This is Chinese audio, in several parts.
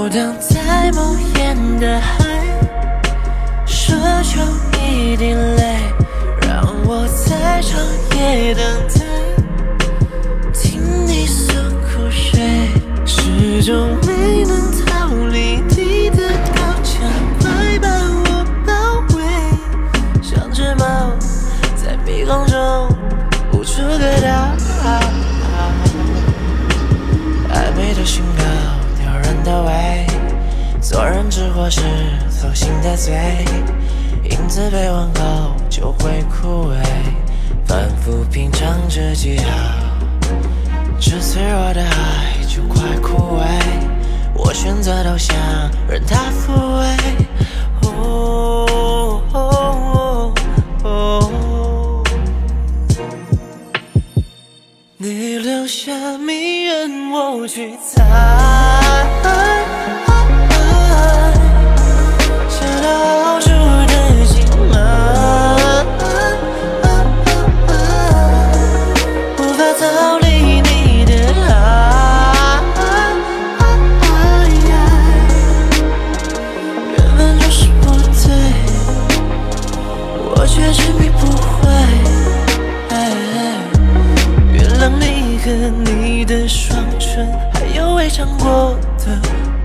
游荡在梦魇的海，奢求一滴泪，让我在长夜等待，听你诉苦水，始终没能逃离你的高墙，快把我包围，像只猫在迷宫中无处可逃。暧昧的讯号，撩人的胃，做人之祸是走心的罪，影子被问候就会枯萎，反复品尝着记号，这脆弱的爱就快枯萎，我选择投降，任它抚慰。你留下迷人，我去猜，下到好处的心门，无法逃离你的爱，缘分就是不对，我却执迷不悔。让你和你的双唇，还有未尝过的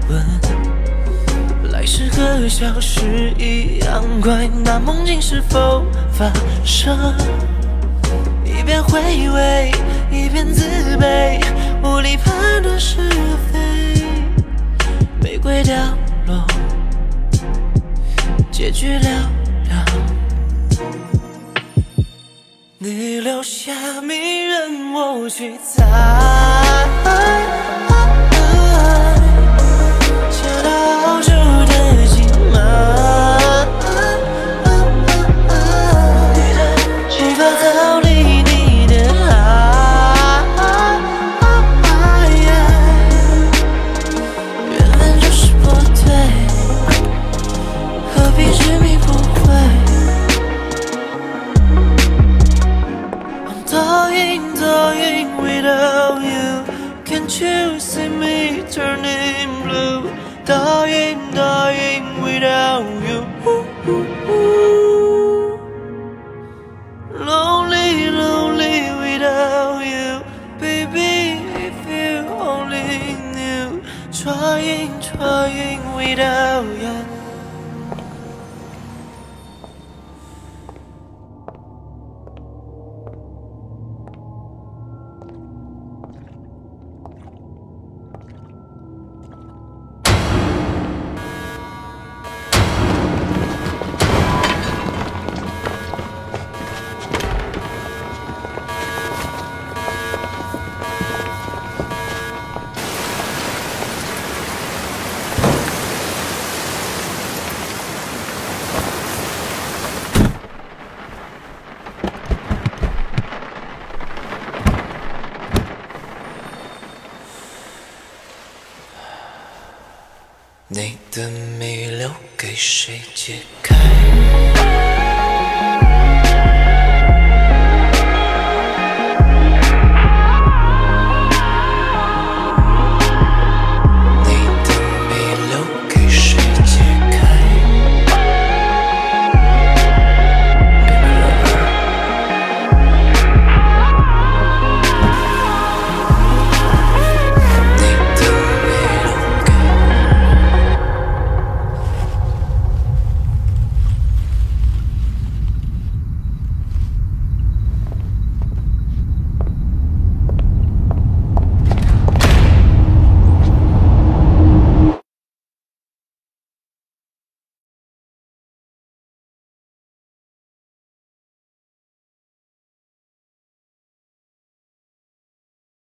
吻，来时和消失一样快，那梦境是否发生？一边回味，一边自卑，无力判断是非。玫瑰凋落，结局寥寥。你留下迷人，我去猜，下到好处的心门，无法逃离你的爱，缘分就是不对，何必执迷不悔。Dying without you, can't you see me turning blue? Dying without you. Lonely without you, baby. If you only knew, trying without you.你的谜留给谁解开？